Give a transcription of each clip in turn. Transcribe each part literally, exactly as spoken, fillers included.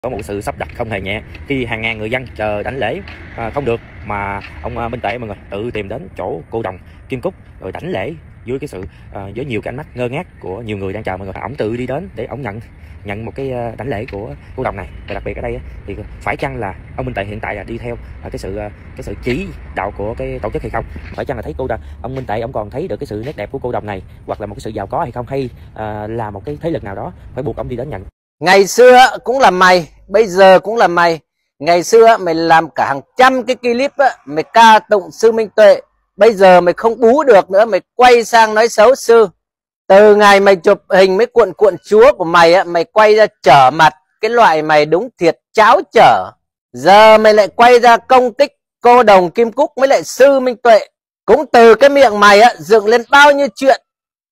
Có một sự sắp đặt không hề nhẹ khi hàng ngàn người dân chờ đảnh lễ à, không được mà ông à, Minh Tuệ mọi người tự tìm đến chỗ cô đồng Kim Cúc rồi đảnh lễ dưới cái sự à, với nhiều cái ánh mắt ngơ ngác của nhiều người đang chờ mọi người. Ổng tự đi đến để ổng nhận nhận một cái đảnh lễ của cô đồng này. Và đặc biệt ở đây thì phải chăng là ông Minh Tuệ hiện tại là đi theo à, cái sự cái sự chỉ đạo của cái tổ chức hay không? Phải chăng là thấy cô đồng ông Minh Tuệ ông còn thấy được cái sự nét đẹp của cô đồng này, hoặc là một cái sự giàu có hay không, hay à, là một cái thế lực nào đó phải buộc ông đi đến nhận? Ngày xưa cũng là mày, bây giờ cũng là mày. Ngày xưa mày làm cả hàng trăm cái clip á, mày ca tụng sư Minh Tuệ. Bây giờ mày không bú được nữa, mày quay sang nói xấu sư. Từ ngày mày chụp hình mấy cuộn cuộn chúa của mày á, mày quay ra trở mặt cái loại mày đúng thiệt cháo trở. Giờ mày lại quay ra công kích cô đồng Kim Cúc với lại sư Minh Tuệ. Cũng từ cái miệng mày á, dựng lên bao nhiêu chuyện.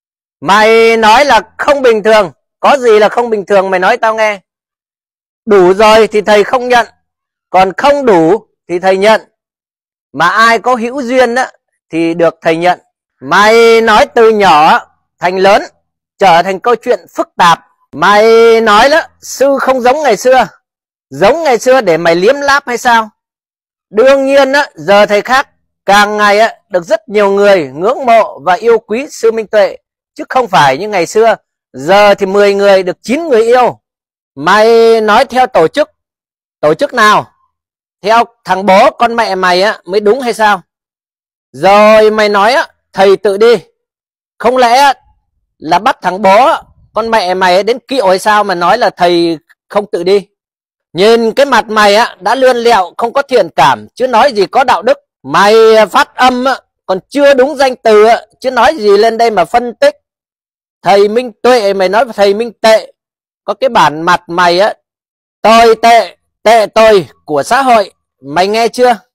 Mày nói là không bình thường. Có gì là không bình thường mày nói tao nghe. Đủ rồi thì thầy không nhận, còn không đủ thì thầy nhận. Mà ai có hữu duyên á thì được thầy nhận. Mày nói từ nhỏ thành lớn trở thành câu chuyện phức tạp. Mày nói đó sư không giống ngày xưa. Giống ngày xưa để mày liếm láp hay sao? Đương nhiên á, giờ thầy khác. Càng ngày á, được rất nhiều người ngưỡng mộ và yêu quý sư Minh Tuệ, chứ không phải như ngày xưa. Giờ thì mười người được chín người yêu. Mày nói theo tổ chức. Tổ chức nào? Theo thằng bố con mẹ mày á mới đúng hay sao? Rồi mày nói á, thầy tự đi. Không lẽ là bắt thằng bố con mẹ mày đến kiệu hay sao mà nói là thầy không tự đi? Nhìn cái mặt mày á đã lươn lẹo, không có thiện cảm, chứ nói gì có đạo đức. Mày phát âm á còn chưa đúng danh từ á, chứ nói gì lên đây mà phân tích. Thầy Minh Tuệ mày nói thầy Minh Tệ. Có cái bản mặt mày á, tồi tệ, tệ tồi của xã hội. Mày nghe chưa?